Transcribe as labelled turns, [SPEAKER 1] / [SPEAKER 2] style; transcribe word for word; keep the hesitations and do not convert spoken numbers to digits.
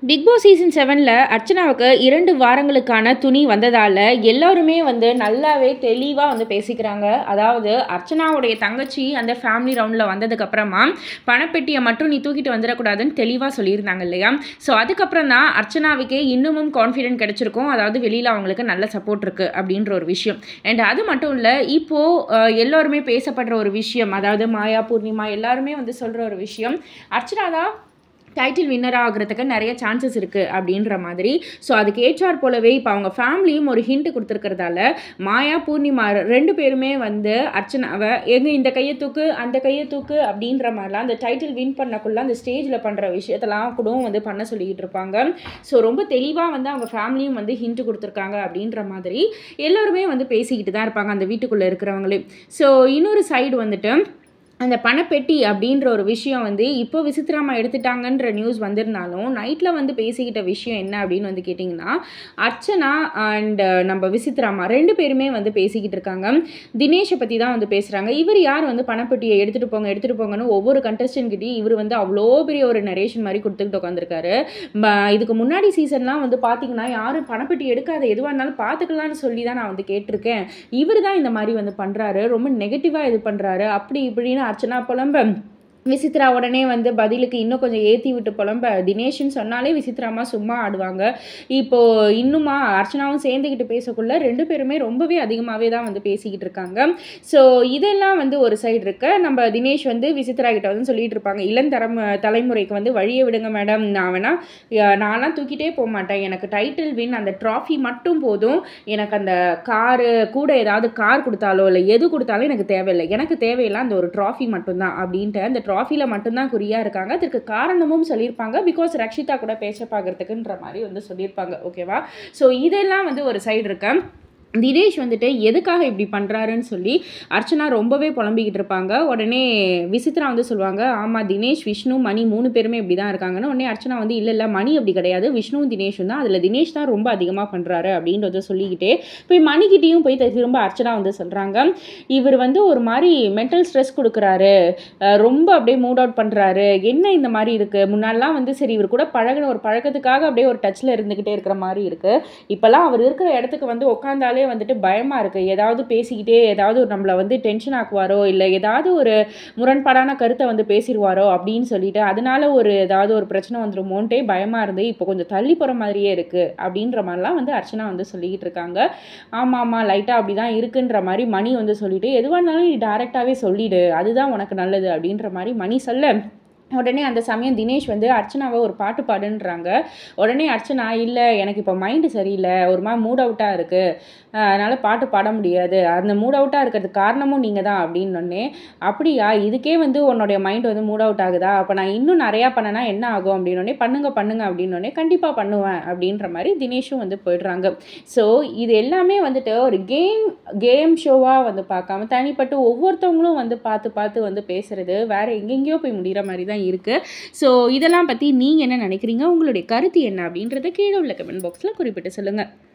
[SPEAKER 1] Big Boss season செவனில் அர்ச்சனாவுக்கு இரண்டு வாரங்களுக்கான துணி வந்ததால் எல்லோருமே வந்து நல்லாவே தெளிவாக வந்து பேசிக்கிறாங்க. அதாவது அர்ச்சனாவுடைய தங்கச்சி அந்த ஃபேமிலி ரவுண்டில் வந்ததுக்கப்புறமா பணப்பெட்டியை மட்டும் நீ தூக்கிட்டு வந்துடக்கூடாதுன்னு தெளிவாக சொல்லியிருந்தாங்க இல்லையா? ஸோ அதுக்கப்புறம் தான் அர்ச்சனாவுக்கே இன்னமும் கான்ஃபிடென்ட் கிடச்சிருக்கும். அதாவது வெளியில் அவங்களுக்கு நல்ல சப்போர்ட் இருக்குது அப்படின்ற ஒரு விஷயம். அண்ட் அது மட்டும் இல்லை, இப்போது எல்லோருமே பேசப்படுற ஒரு விஷயம், அதாவது மாயா, பூர்ணிமா எல்லாருமே வந்து சொல்கிற ஒரு விஷயம், அர்ச்சனா தான் டைட்டில் வின்னர் ஆகிறதுக்கு நிறைய சான்சஸ் இருக்குது அப்படின்ற மாதிரி. ஸோ அதுக்கு ஏற்றார் போலவே இப்போ அவங்க ஃபேமிலியும் ஒரு ஹிண்ட் கொடுத்துருக்கிறதால மாயா, பூர்ணிமா ரெண்டு பேருமே வந்து அர்ச்சனாவை எங்கே இந்த கையை தூக்கு அந்த கையை தூக்கு அப்படின்ற மாதிரிலாம் அந்த டைட்டில் வின் பண்ணக்குள்ள அந்த ஸ்டேஜில் பண்ணுற விஷயத்தெல்லாம் கூட வந்து பண்ண சொல்லிக்கிட்டு இருப்பாங்க. ஸோ ரொம்ப தெளிவாக வந்து அவங்க ஃபேமிலியும் வந்து ஹிண்ட் கொடுத்துருக்காங்க அப்படின்ற மாதிரி எல்லோருமே வந்து பேசிக்கிட்டு தான் இருப்பாங்க அந்த வீட்டுக்குள்ளே இருக்கிறவங்களே. ஸோ இன்னொரு சைடு வந்துட்டு அந்த பணப்பெட்டி அப்படின்ற ஒரு விஷயம் வந்து இப்போ விசித்ராமா எடுத்துட்டாங்கன்ற நியூஸ் வந்திருந்தாலும் நைட்டில் வந்து பேசிக்கிட்ட விஷயம் என்ன அப்படின்னு வந்து கேட்டிங்கன்னா, அர்ச்சனா அண்ட் நம்ம விசித்ராமா ரெண்டு பேருமே வந்து பேசிக்கிட்டு இருக்காங்க. தினேஷை பற்றி தான் வந்து பேசுகிறாங்க. இவர் யார் வந்து பணப்பெட்டியை எடுத்துகிட்டு போங்க எடுத்துகிட்டு போங்கன்னு ஒவ்வொரு கண்டஸ்டன்ட்கிட்டையும் இவர் வந்து அவ்வளோ பெரிய ஒரு நரேஷன் மாதிரி கொடுத்துக்கிட்டு உட்காந்துருக்காரு. இதுக்கு முன்னாடி சீசன்லாம் வந்து பார்த்தீங்கன்னா யாரும் பணப்பெட்டி எடுக்காத, எதுவாக இருந்தாலும் பார்த்துக்கலான்னு சொல்லி தான் நான் வந்து கேட்டிருக்கேன். இவர் தான் இந்த மாதிரி வந்து பண்ணுறாரு, ரொம்ப நெகட்டிவாக இது பண்ணுறாரு அப்படி இப்படின்னு அர்ச்சனா புலம்ப, விசித்ரா உடனே வந்து பதிலுக்கு இன்னும் கொஞ்சம் ஏற்றி விட்டு புலம்ப, தினேஷ்னு சொன்னாலே விசித்ராமா சும்மா ஆடுவாங்க. இப்போது இன்னுமா அர்ச்சனாவும் சேர்ந்துக்கிட்டு பேசக்குள்ள ரெண்டு பேருமே ரொம்பவே அதிகமாகவே தான் வந்து பேசிக்கிட்டு இருக்காங்க. ஸோ இதெல்லாம் வந்து ஒரு சைடு இருக்க, நம்ம தினேஷ் வந்து விசித்ரா கிட்ட வந்து சொல்லிட்டு இருப்பாங்க, இளந்தரம் தலைமுறைக்கு வந்து வழியை விடுங்க மேடம், நான் வேணா நான்லாம் தூக்கிட்டே போக மாட்டேன், எனக்கு டைட்டில் வின் அந்த ட்ராஃபி மட்டும் போதும், எனக்கு அந்த காரு கூட ஏதாவது கார் கொடுத்தாலோ இல்லை எது கொடுத்தாலும் எனக்கு தேவையில்லை, எனக்கு தேவையில்லை அந்த ஒரு ட்ராஃபி மட்டும்தான் அப்படின்ட்டு அந்த ட்ராஃபியில் மட்டும்தான் குறியாக இருக்காங்க. அதுக்கு காரணமும் சொல்லியிருப்பாங்க, பிகாஸ் ரக்ஷிதா கூட பேச பார்க்கறதுக்குன்ற மாதிரி வந்து சொல்லியிருப்பாங்க. ஓகேவா? ஸோ இதெல்லாம் வந்து ஒரு சைடு இருக்க, தினேஷ் வந்துட்டு எதுக்காக இப்படி பண்ணுறாருன்னு சொல்லி அர்ச்சனா ரொம்பவே புலம்பிக்கிட்டு இருப்பாங்க. உடனே விசித்ரா வந்து சொல்லுவாங்க, ஆமாம் தினேஷ், விஷ்ணு, மணி மூணு பேருமே இப்படி தான் இருக்காங்கன்னு. உடனே அர்ச்சனா வந்து இல்லை இல்லை மணி அப்படி கிடையாது, விஷ்ணுவும் தினேஷும் தான், அதில் தினேஷ் தான் ரொம்ப அதிகமாக பண்ணுறாரு அப்படின்றத சொல்லிக்கிட்டே போய் மணிக்கிட்டேயும் போய் திரும்ப அர்ச்சனா வந்து சொல்கிறாங்க, இவர் வந்து ஒரு மாதிரி மென்டல் ஸ்ட்ரெஸ் கொடுக்குறாரு, ரொம்ப அப்படியே மூட் அவுட் பண்ணுறாரு, என்ன இந்த மாதிரி இருக்குது, முன்னாடிலாம் வந்து சரி இவர் கூட பழகின ஒரு பழக்கத்துக்காக அப்படியே ஒரு டச்சில் இருந்துக்கிட்டே இருக்கிற மாதிரி இருக்குது, இப்போல்லாம் அவர் இருக்கிற இடத்துக்கு வந்து உட்காந்தாலே வந்துட்டு பயமாக இருக்குது, ஏதாவது பேசிக்கிட்டே ஏதாவது நம்மளை வந்து டென்ஷன் ஆக்குவாரோ இல்லை ஏதாவது ஒரு முரண்பாடான கருத்தை வந்து பேசிடுவாரோ அப்படின்னு சொல்லிட்டு அதனால ஒரு ஏதாவது ஒரு பிரச்சனை வந்துடுமோன்ட்டே பயமாக இருந்து இப்போ கொஞ்சம் தள்ளி போகிற மாதிரியே இருக்குது அப்படின்ற மாதிரிலாம் வந்து அர்ச்சனா வந்து சொல்லிக்கிட்டு இருக்காங்க. ஆமாம் ஆமாம் லைட்டாக அப்படி தான் இருக்குன்ற மாதிரி மணி வந்து சொல்லிட்டு, எதுவாக இருந்தாலும் நீ டேரெக்டாகவே சொல்லிடு, அதுதான் உனக்கு நல்லது அப்படின்ற மாதிரி மணி சொல்ல, உடனே அந்த சமயம் தினேஷ் வந்து அர்ச்சனாவை ஒரு பாட்டு பாடுன்றாங்க. உடனே அர்ச்சனா இல்லை எனக்கு இப்போ மைண்டு சரியில்லை, ஒரு மாதிரி மூட் அவுட்டாக இருக்குது, அதனால் பாட்டு பாட முடியாது, அந்த மூட் அவுட்டாக இருக்கிறதுக்கு காரணமும் நீங்கள் தான் அப்படின்னொடனே, அப்படியா இதுக்கே வந்து உன்னுடைய மைண்ட் வந்து மூட் அவுட் ஆகுதா, அப்போ நான் இன்னும் நிறையா பண்ணனா என்ன ஆகும் அப்படின்னோடனே, பண்ணுங்க பண்ணுங்க அப்படின்னோடனே கண்டிப்பாக பண்ணுவேன் அப்படின்ற மாதிரி தினேஷும் வந்து போயிடுறாங்க. ஸோ இது எல்லாமே வந்துட்டு ஒரு கேம் கேம் ஷோவாக வந்து பார்க்காம தனிப்பட்டு ஒவ்வொருத்தவங்களும் வந்து பார்த்து பார்த்து வந்து பேசுகிறது வேறு எங்கெங்கேயோ போய் முடிகிற மாதிரி தான் இருக்குது. ஸோ இதெல்லாம் பற்றி நீங்கள் என்ன நினைக்கிறீங்க, உங்களுடைய கருத்து என்ன அப்படின்றத கீழே உள்ள கமெண்ட் பாக்ஸில் குறிப்பிட்டு சொல்லுங்கள்.